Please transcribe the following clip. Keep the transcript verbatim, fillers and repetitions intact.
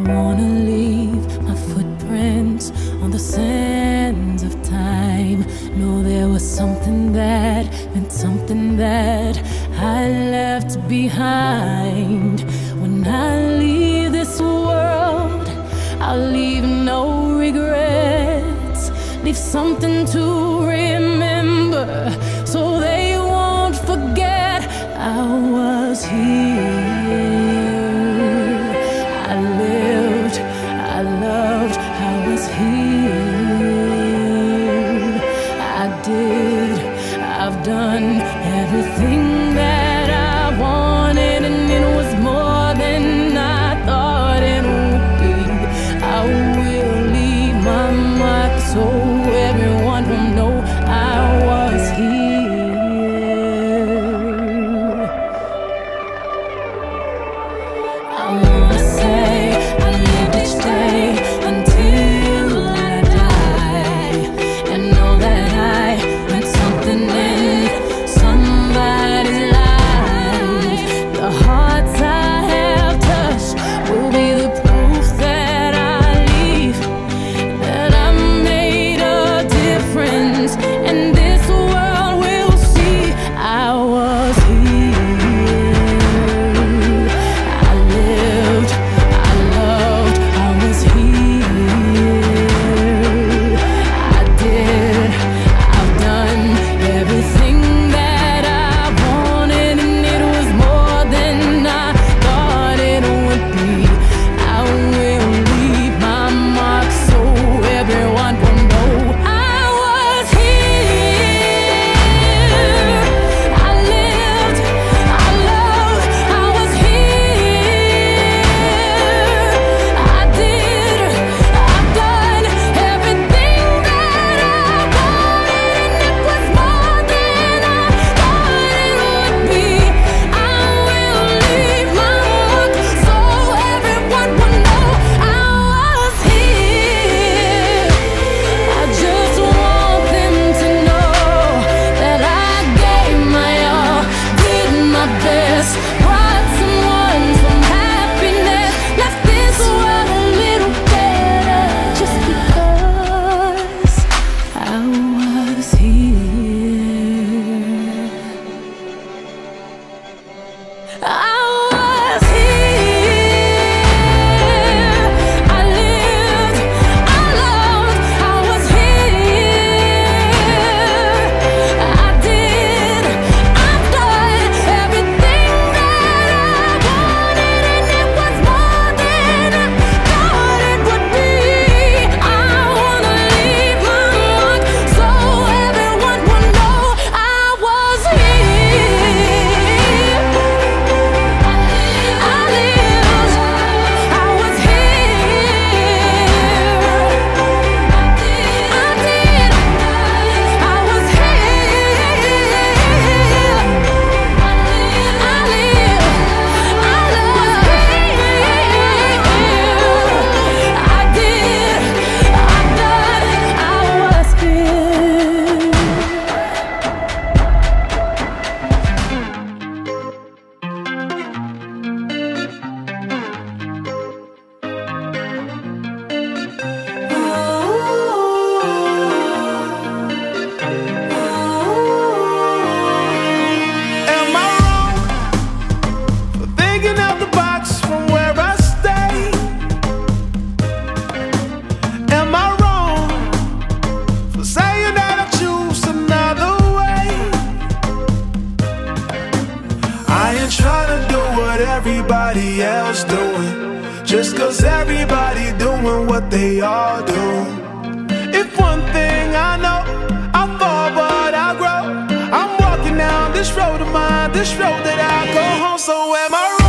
wanna leave my footprints on the sands of time. Know there was something that meant something that I left behind. When I leave this world, I'll leave no regrets. Leave something to remember, so they won't forget I was here. I lived, I loved, I was here. I did, I've done everything that I wanted, and it was more than I thought it would be. I will leave my mark so everyone will know I was here. I wanna say I lived each day until I die, and know that I meant something in somebody's life. The hearts I have touched will be the proof that I leave, that I made a difference, and this world will see I was here. I lived, I loved, I was here. I did, I've done everything that I wanted, and it was more than I thought it would be. I will leave my mark so everyone will know I was here. I lived, I loved, I was here. I did, I've done everything that I wanted, and it was more than I thought it would be. I will leave my mark so everyone will know I was here. I just want them to know that I gave my all, did my best, brought someone some happiness, left this world a little better, just because I was here. I was here. I lived, I loved, I was here. I did, I've done everything that I wanted, and it was more than I thought it would be. I wanna leave my mark so everyone will know I was here. I lived, I was here. I did, I was here. I lived, I loved, I did, I've done, I was here. Am I wrong for thinking out the box from where I stay? Am I wrong for saying that I choose another way? I ain't trying to do what everybody else doing, just cause everybody doing what they all do. If one thing I know, I fall but I grow. I'm walking down this road of mine, this road that I go home. So am I wrong?